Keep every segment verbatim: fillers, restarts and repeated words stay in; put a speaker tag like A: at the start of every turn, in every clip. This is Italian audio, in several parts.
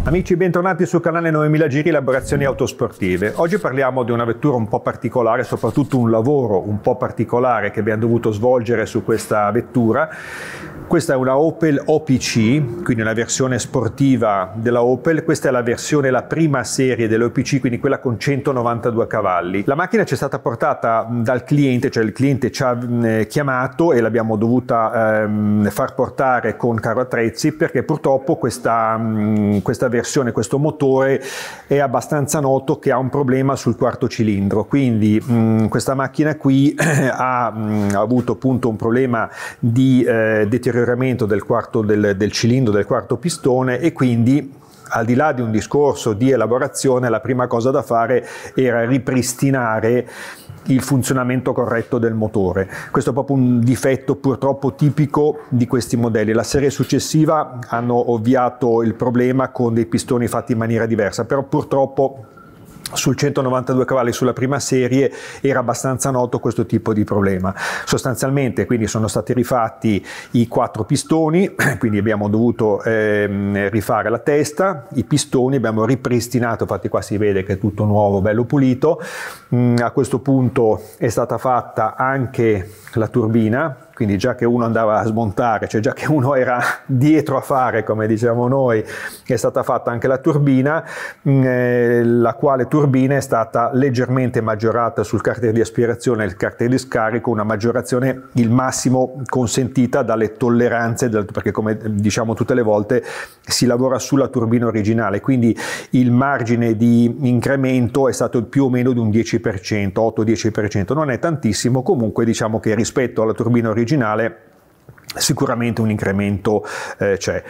A: Amici, bentornati sul canale novemila Giri Elaborazioni Autosportive. Oggi parliamo di una vettura un po' particolare, soprattutto un lavoro un po' particolare che abbiamo dovuto svolgere su questa vettura. Questa è una Opel O P C, quindi una versione sportiva della Opel. Questa è la versione, la prima serie dell'O P C, quindi quella con centonovantadue cavalli. La macchina ci è stata portata dal cliente, cioè il cliente ci ha eh, chiamato e l'abbiamo dovuta ehm, far portare con carro attrezzi, perché purtroppo questa, mh, questa versione, questo motore è abbastanza noto che ha un problema sul quarto cilindro. Quindi mh, questa macchina qui ha, mh, ha avuto appunto un problema di eh, deteriorazione del quarto del, del cilindro, del quarto pistone, e quindi al di là di un discorso di elaborazione la prima cosa da fare era ripristinare il funzionamento corretto del motore. Questo è proprio un difetto purtroppo tipico di questi modelli. La serie successiva hanno ovviato il problema con dei pistoni fatti in maniera diversa, però purtroppo sul centonovantadue cavalli sulla prima serie era abbastanza noto questo tipo di problema. Sostanzialmente quindi sono stati rifatti i quattro pistoni, quindi abbiamo dovuto eh, rifare la testa, i pistoni, abbiamo ripristinato, infatti qua si vede che è tutto nuovo, bello pulito. Mm, a questo punto è stata fatta anche la turbina, quindi già che uno andava a smontare, cioè già che uno era dietro a fare, come diciamo noi, è stata fatta anche la turbina, eh, la quale turbina è stata leggermente maggiorata sul carter di aspirazione e il carter di scarico, una maggiorazione il massimo consentita dalle tolleranze, perché come diciamo tutte le volte si lavora sulla turbina originale, quindi il margine di incremento è stato più o meno di un dieci per cento, otto dieci per cento, non è tantissimo, comunque diciamo che rispetto alla turbina originale sicuramente un incremento eh, c'è.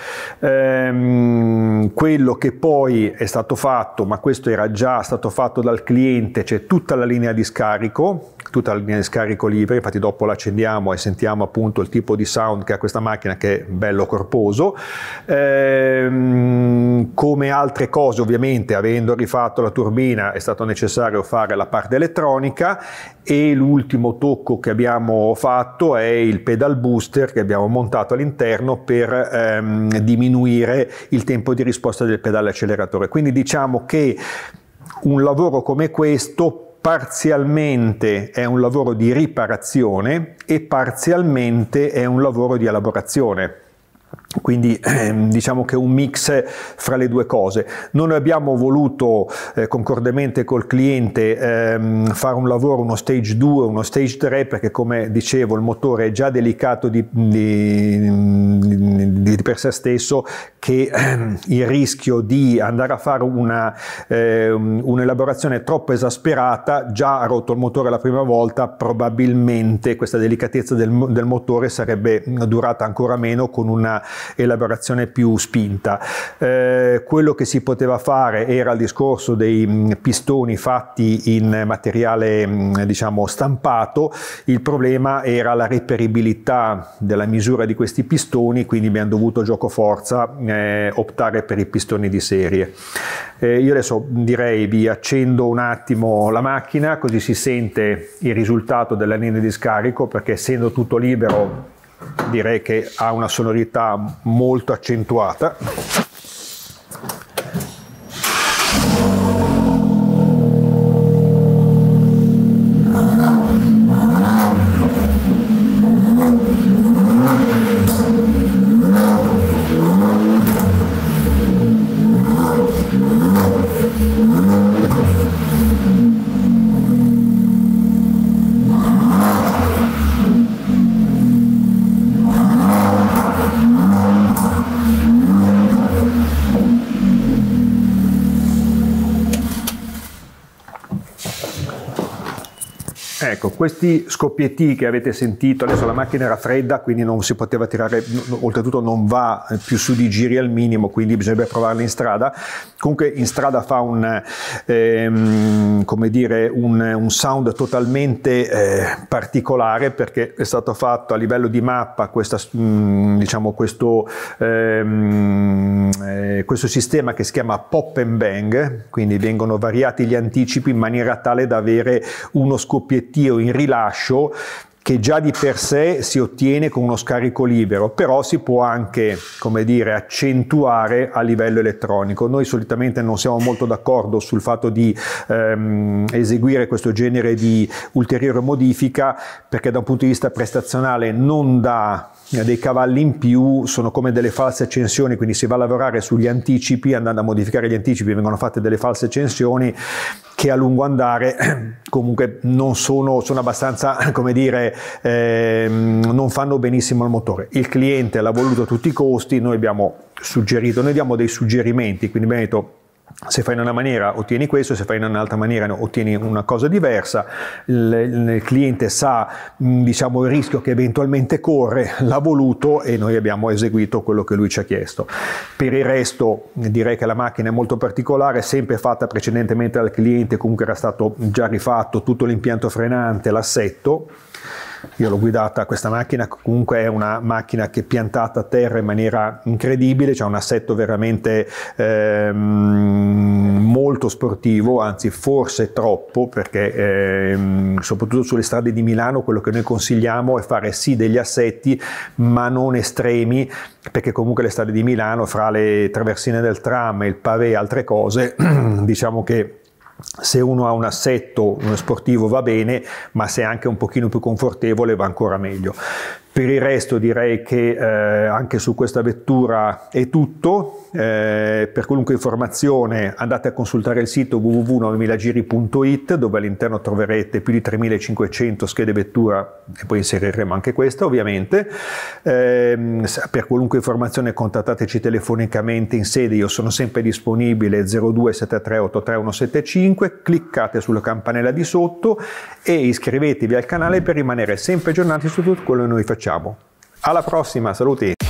A: Ehm, quello che poi è stato fatto, ma questo era già stato fatto dal cliente, c'è tutta la linea di scarico, tutta la linea di scarico libera, infatti dopo l'accendiamo e sentiamo appunto il tipo di sound che ha questa macchina, che è bello corposo. Ehm, come altre cose, ovviamente, avendo rifatto la turbina è stato necessario fare la parte elettronica, e l'ultimo tocco che abbiamo fatto è il pedal booster che abbiamo montato all'interno per ehm, diminuire il tempo di risposta del pedale acceleratore. Quindi diciamo che un lavoro come questo parzialmente è un lavoro di riparazione e parzialmente è un lavoro di elaborazione. Quindi ehm, diciamo che è un mix fra le due cose. Non abbiamo voluto eh, concordemente col cliente ehm, fare un lavoro, uno stage due, uno stage tre, perché come dicevo il motore è già delicato di, di, di, di per sé stesso, che ehm, il rischio di andare a fare una eh, un'elaborazione troppo esasperata, già ha rotto il motore la prima volta, probabilmente questa delicatezza del, del motore sarebbe durata ancora meno con una elaborazione più spinta. Eh, quello che si poteva fare era il discorso dei pistoni fatti in materiale diciamo stampato. Il problema era la reperibilità della misura di questi pistoni, quindi abbiamo dovuto gioco forza eh, optare per i pistoni di serie. Eh, io adesso direi vi accendo un attimo la macchina, così si sente il risultato della linea di scarico, perché essendo tutto libero direi che ha una sonorità molto accentuata. Ecco, questi scoppietti che avete sentito, adesso la macchina era fredda, quindi non si poteva tirare, oltretutto non va più su di giri al minimo, quindi bisognerebbe provarla in strada. Comunque in strada fa un, ehm, come dire, un, un sound totalmente eh, particolare, perché è stato fatto a livello di mappa questa, mh, diciamo questo, ehm, eh, questo sistema che si chiama Pop and Bang, quindi vengono variati gli anticipi in maniera tale da avere uno scoppiettio in rilascio che già di per sé si ottiene con uno scarico libero, però si può anche, come dire, accentuare a livello elettronico. Noi solitamente non siamo molto d'accordo sul fatto di ehm, eseguire questo genere di ulteriore modifica, perché da un punto di vista prestazionale non dà dei cavalli in più, sono come delle false accensioni, quindi si va a lavorare sugli anticipi, andando a modificare gli anticipi vengono fatte delle false accensioni che a lungo andare comunque non sono, sono abbastanza, come dire, eh, non fanno benissimo al motore. Il cliente l'ha voluto a tutti i costi, noi abbiamo suggerito, noi diamo dei suggerimenti, quindi abbiamo detto: se fai in una maniera ottieni questo, se fai in un'altra maniera ottieni una cosa diversa. Il, il cliente sa, diciamo, il rischio che eventualmente corre, l'ha voluto e noi abbiamo eseguito quello che lui ci ha chiesto. Per il resto direi che la macchina è molto particolare, sempre fatta precedentemente dal cliente, comunque era stato già rifatto tutto l'impianto frenante, l'assetto. Io l'ho guidata questa macchina, comunque è una macchina che è piantata a terra in maniera incredibile, c'è un assetto veramente ehm, molto sportivo, anzi forse troppo, perché ehm, soprattutto sulle strade di Milano quello che noi consigliamo è fare sì degli assetti ma non estremi, perché comunque le strade di Milano, fra le traversine del tram, il pavé e altre cose, diciamo che se uno ha un assetto uno sportivo va bene, ma se è anche un pochino più confortevole va ancora meglio. Per il resto direi che eh, anche su questa vettura è tutto. Eh, per qualunque informazione andate a consultare il sito w w w punto novemila giri punto it, dove all'interno troverete più di tremilacinquecento schede vettura e poi inseriremo anche questa ovviamente. Eh, per qualunque informazione contattateci telefonicamente in sede, io sono sempre disponibile. Zero due sette tre otto tre uno sette cinque, cliccate sulla campanella di sotto e iscrivetevi al canale per rimanere sempre aggiornati su tutto quello che noi facciamo. Alla prossima, saluti!